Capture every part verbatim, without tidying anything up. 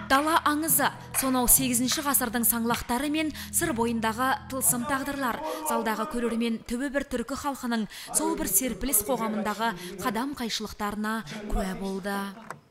Дала аңызы, сонау сегізінші ғасырдың саңлақтары мен сыр бойындағы тылсым тағдырлар. Залдағы көрермен түбі бір түркі халқының сол бір серпіліс қоғамындағы қадам қайшылықтарына куә болды.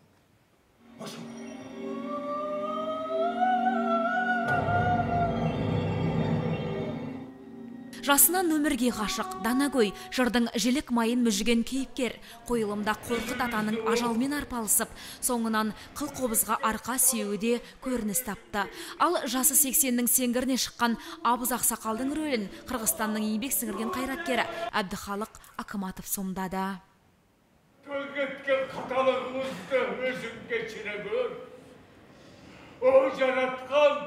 Жасынан өмірге ғашық, Данагөй, жырдың желік майын мүжіген кейіпкер. Қойылымда Қорқыт атаның ажалмен арпалысып, соңынан қыл қобызға арқа сүйеуде көрініс тапты. Ал жасы сексеннің сеңгіріне шыққан Абыз Ақсақалдың рөлін Қырғызстанның еңбек сіңірген қайраткері Әбдіхалық Акыматов сомдады. Көлгеткен қаталығымызды өзің кешіре көр. О жаратқан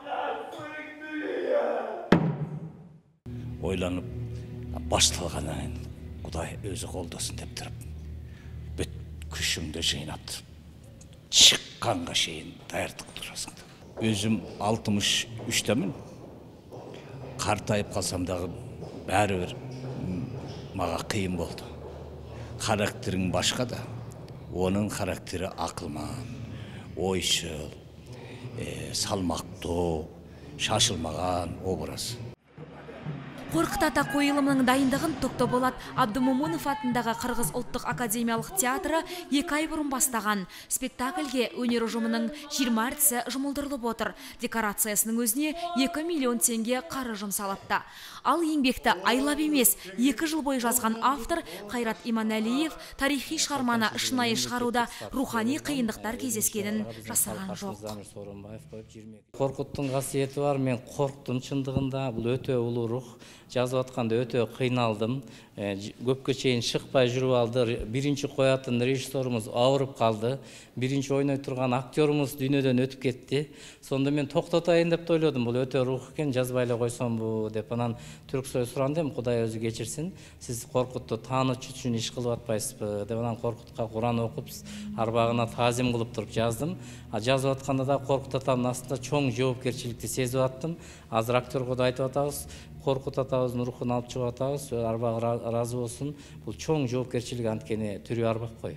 ойланып башталғаннан Құдай өзі қолдасын деп тұрып, бүт күшіңді жинап, шыққанға шейін даярдық тұрасың. Өзім алтымыш үштемін. Қартайып қалсам дағы бәрібір маға қиын болды. Характерің башқа да, оның характері ақылман, ойшыл, салмақты, шашылмаған образ. Қорқыт ата қойылымның дайындығын Тоқтаболат Абдымомунов атындағы Қырғыз ұлттық академиялық театры екі ай бұрын бастаған. Спектакльге өнер ұжымының жиырма әртісі жұмылдырылып отыр. Декорациясының өзіне екі миллион теңге қары жұмсалыпты. Ал еңбекті айлап емес, екі жыл бойы жазған автор Қайрат Иманәлиев тарихи шығарманы шынайы шығаруда рухани қиындықтар кездескенін жасырған жоқ. Қорқыттың қасиеті бар, мен қорқтым шындығында, бұл өте ұлы рух. Жазып атқанда өте қиналдым. Көпке шейін шықпай жүріп алды. Бірінші қоятын режиссеріміз ауырып қалды. Бірінші ойнай тұрған актеріміз дүниеден өтіп кетті. Сонда мен тоқтатайын деп ойладым. Бұл өте рух екен, жазбайлы қойсам бұл деп. Анан Түрксой сұрандым, Құдай өзі кешірсін. Сіз Қорқытты таныш үшін еш қылып атпайсыз ба деп. Анан Қорқытқа Құран оқып, арбағына тазим қылып тұрып жаздым. Жазып атқанда да Қорқыт атамның астында чоң жауапкершілікті сезіп аттым. Азыр актер Құдай айтып атабыз. Қорқыт атабыздың рухын алып шығып атабыз, арбағы разы болсын. Бұл чоң жауапкершілік анткени түрі арбақ қой.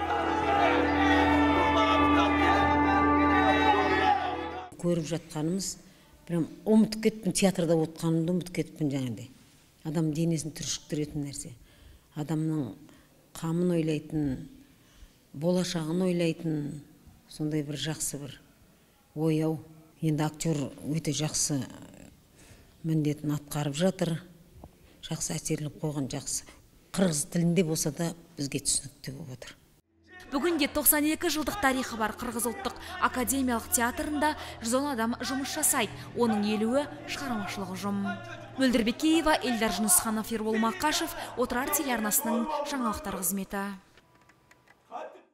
Көріп жатқанымыз, прям ұмытып кетпін, театрда отқанымды ұмытып кетпін жаңағыдай. Адам денесін түршіктіретін нәрсе. Адамның қамын ойлайтын, болашағын ойлайтын, сондай бір жақсы бір ойау. Енді актер өте жақсы міндетін атқарып жатыр. Жақсы әсерліп қойған, жақсы. Қырғыз тілінде болса да бізге түсінікті болып отыр. Бүгінде тоқсан екі жылдық тарихы бар Қырғыз ұлттық академиялық театрында жүз он адам жұмыс жасайды. Оның елуі шығармашылық ұжым. Мөлдір Бекеева, Эльдар Жүнісханов, Ербол Мақашев, Отырар телеарнасының жаңалықтар қызметі.